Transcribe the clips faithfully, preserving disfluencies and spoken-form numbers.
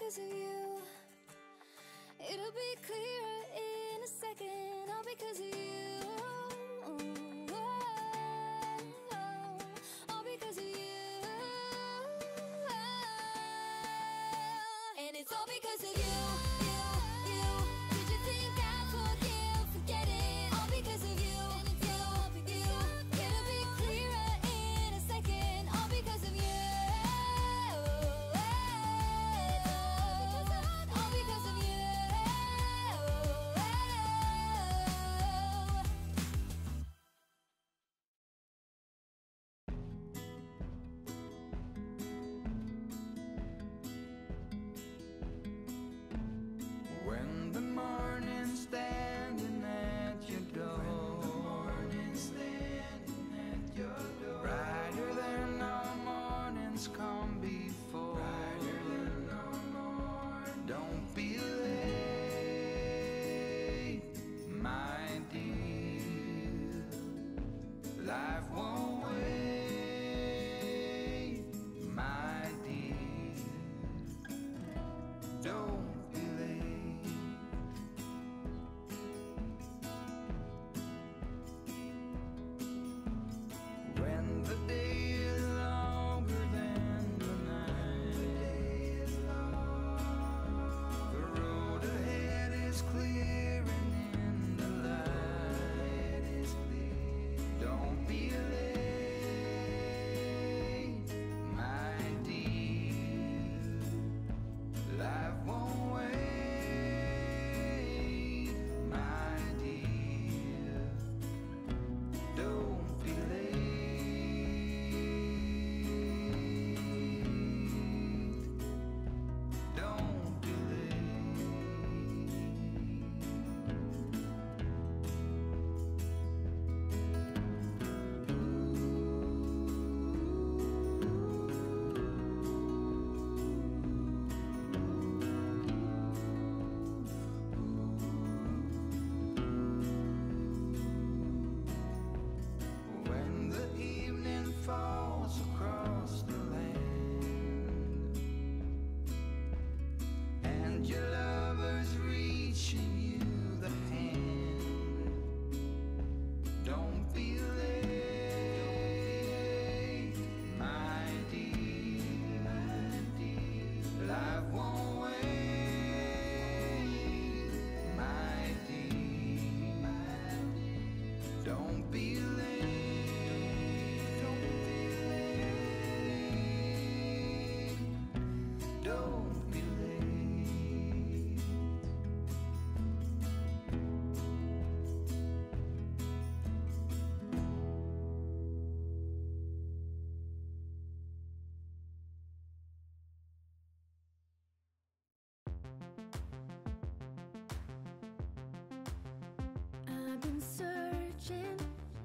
because of you. It'll be clearer in a second, all because of you. All because of you. And it's all because of you, you, you. Did you think I'd forgive? Forget it. All because of you, you, you. It'll be clearer in a second, all because of you. All because of you. When the morning's standing at your door, when the morning's standing at your door, brighter than all mornings come before, brighter than all mornings. Don't be late, my dear. Life won't wait, my dear. Don't be late. When the day is longer than the night, the road ahead is clear and in the light is clear. Don't be late, my dear. Life won't wait, my dear. Don't be late. Don't be When the evening falls across the land and your lover's reaching you the hand, don't be late, my dear, my dear. Life won't wait, my dear, my dear. Don't be late. Don't be late. Don't be late. I've been searching,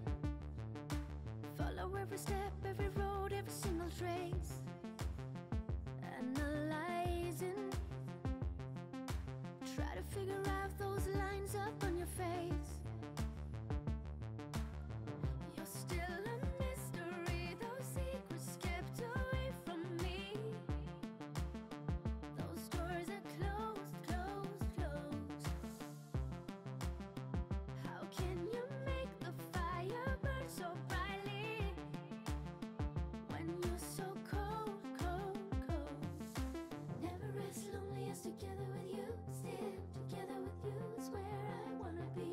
follow every step, every road, every single trace, analyzing, try to figure out those lines up on your face. You're still a mystery, those secrets kept away from me. Those doors are closed, closed, closed. How can you make the fire burn so brightly when you're so cold, cold, cold? Never rest lonely as together with you, still together with you is where I wanna be.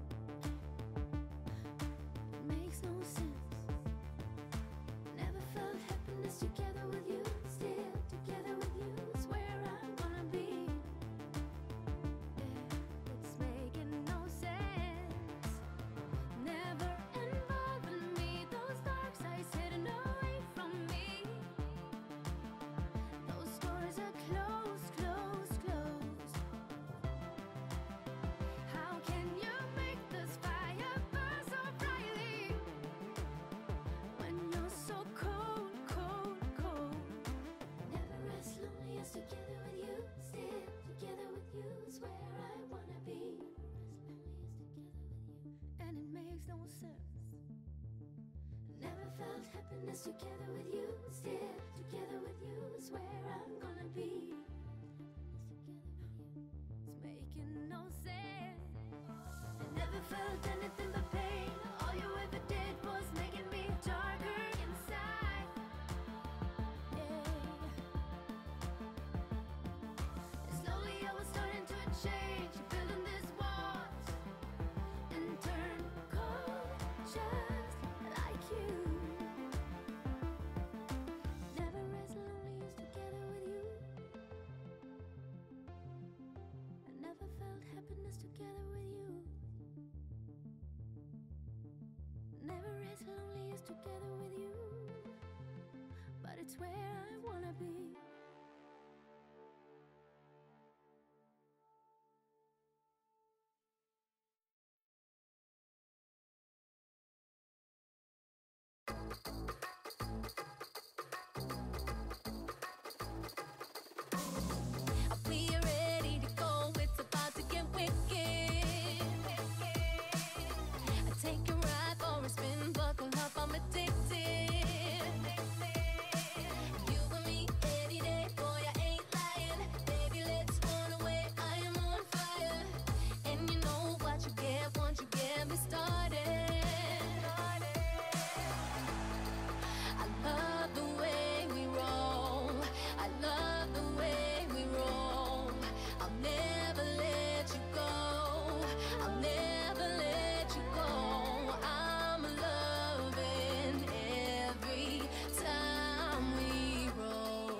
It makes no sense. Never felt happiness together with you, still together with you is where I wanna be. Yeah, it's making no sense. Never involving me, those dark sides hidden away from me. Those doors are closed, closed, closed. How can you make this fire burn so brightly when you're so cold, cold, cold? Never rest lonely as together with you, still together with you is where I wanna be. And it makes no sense. Never felt happiness together with you, still together with you is where I'm gonna be. caused anything but pain. All you ever did was making me darker inside. Yeah. Slowly I was starting to change, building these walls and turn cold just like you. Never as lonely as together with you. I never felt happiness together with you. Never as lonely as together with you. But it's where I wanna be. Are we ready to go? It's about to get wicked. I take a ride for a spin, buckle up, I'm addicted. You and me any day, boy, I ain't lying. Baby, let's run away, I am on fire. And you know what you get once you get me started. I love the way we roll. I love the way we roll. I'll never let you go. I'll never let you go. I'm loving every time we roll.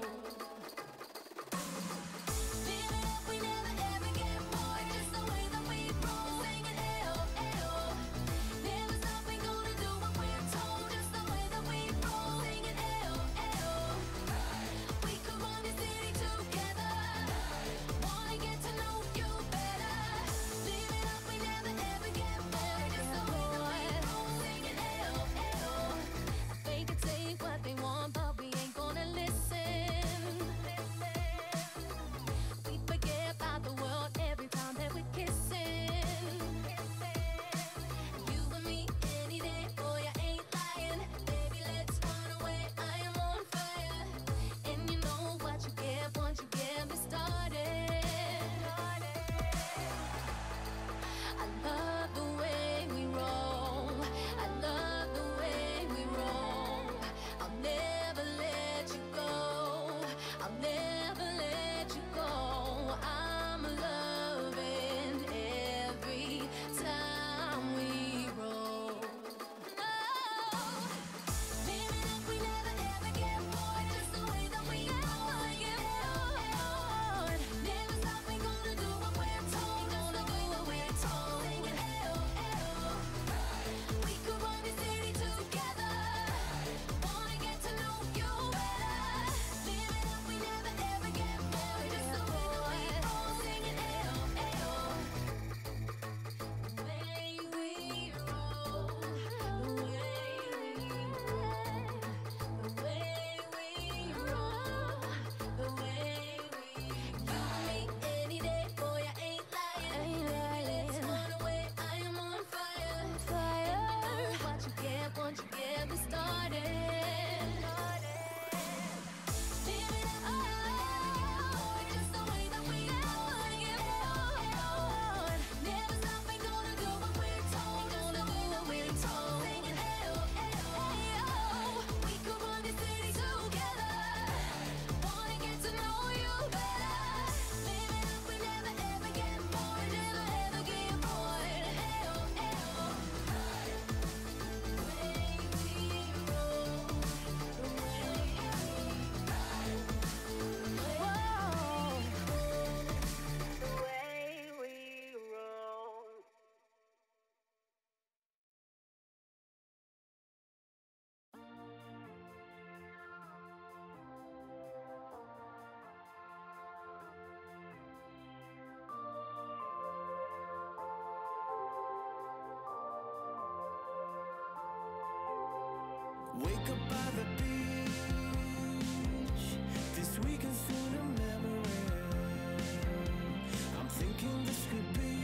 Live it up, we never ever get bored. Just the way that we roll, singing ayo, ayo. Never stop, we gonna do what we're told. Just the way that we roll, singing ayo, ayo. We could run the city together. Wanna get to know you better. Live it up, we never ever get bored. Just the way that we roll, singing ayo, ayo. They can take what they want, but we ain't gonna listen. We forget about the world every time that we're kissing. You and me any day, boy, I ain't lying. Baby, let's run away, I am on fire. And you know what you get once you get me started. I love the way we roll. I love the way we roll. I'll never let you go. I'll never let you go. I'm loving every time we roll. Oh, live it up, we never ever get bored. Just the way that we roll, get bored. Never stop, we gonna do what we're told. Gonna do what we're told. Singing ayo, ayo. We could run the city together. Wanna get to know you better. Live it up, we never ever get bored. Just the way that we roll, singing ayo, ayo. The way we roll, the way we roll, the way we roll, the way we roll. You and me any day, boy, I ain't lying. Let's run away, I am on fire. Fire. What you get once you get me started. Live it up, oh, just the way that we roll, get bored. Never stop, we gonna do what we're told. Gonna do what we're told. Singing ayo, ayo, ayo. We could run the city together. Wanna get to know you better. Live it up, we never ever get bored. Never ever get bored. Ayo, ayo. The way we roll, the way we roll, the way we roll. Wake up by the beach. This weekend's soon a memory. I'm thinking this could be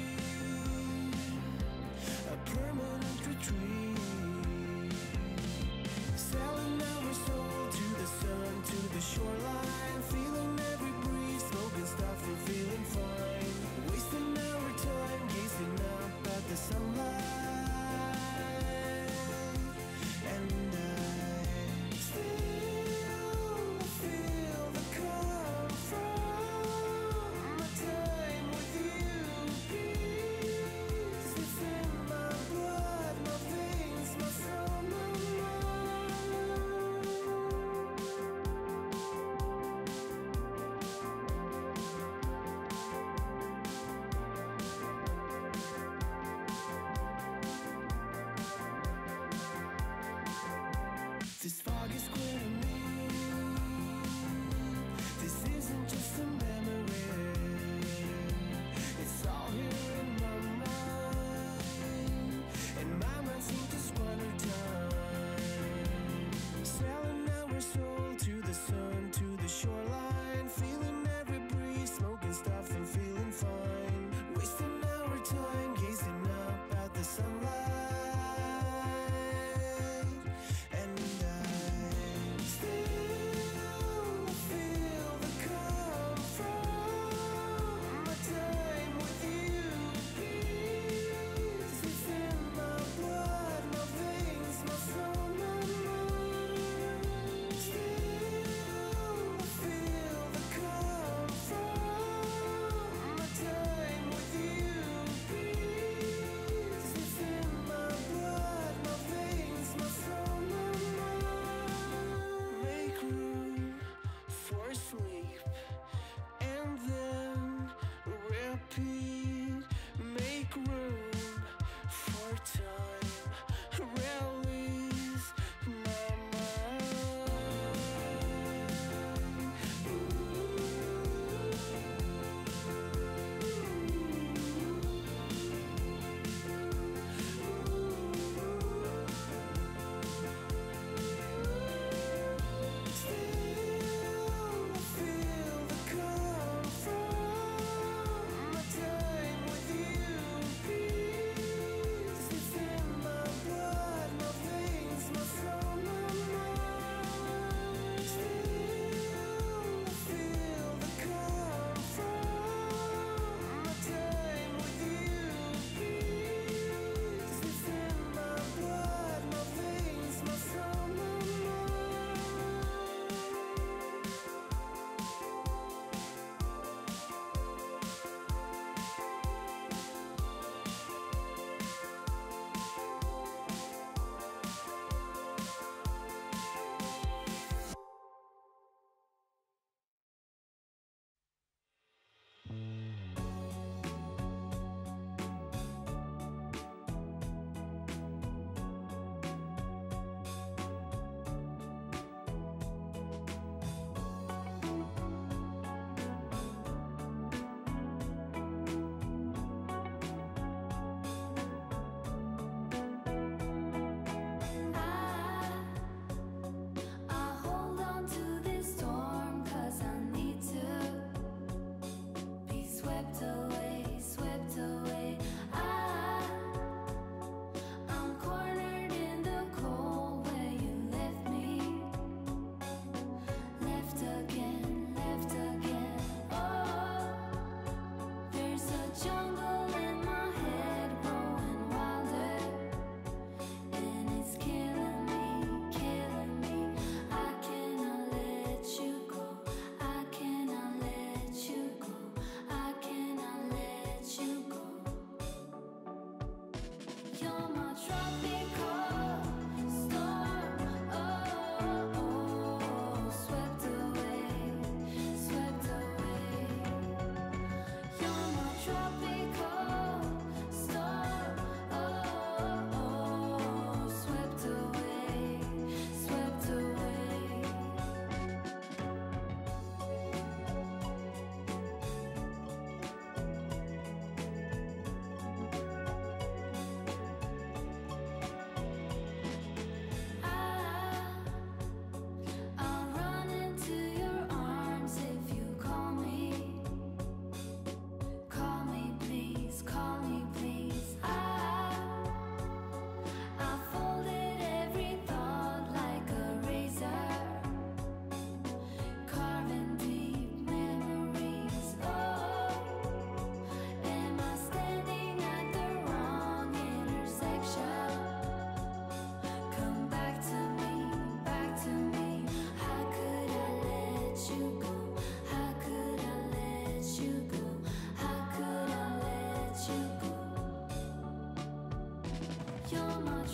a permanent retreat. Sailing our soul to the sun, to the shoreline. Feeling every breeze, smoking stuff and feeling fine. Wasting our time, gazing up at the sunlight.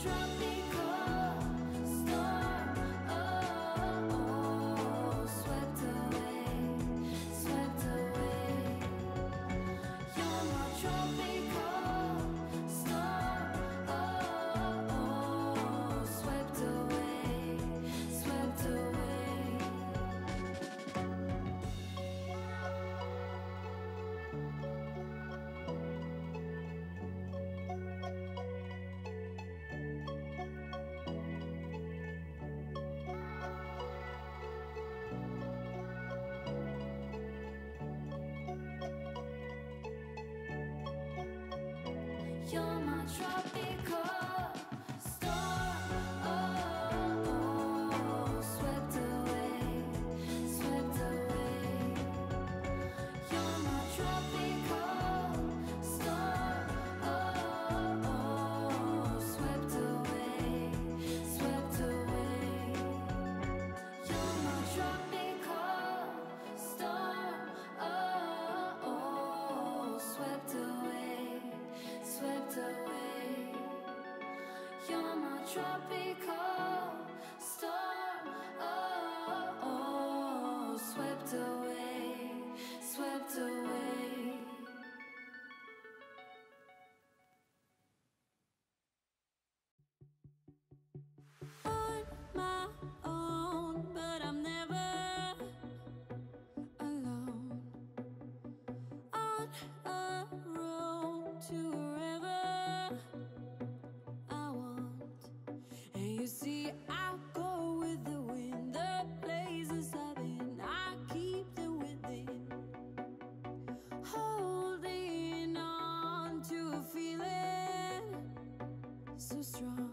tropical storm. Oh, oh, swept away, swept away. You're my tropical storm. Oh, oh, swept away, swept away. You're my tropical storm. Oh, oh, swept away, swept away. You're my tropical storm. Oh, oh, swept away, swept away. You're my tropical storm. Oh, oh, swept away, swept away. You're my tropical storm. Oh, oh, swept away, swept away. On my own, but I'm never alone. On a road to wherever I want. And you see, I go with the wind, the places I've been, I keep them within. Holding on to a feeling so strong.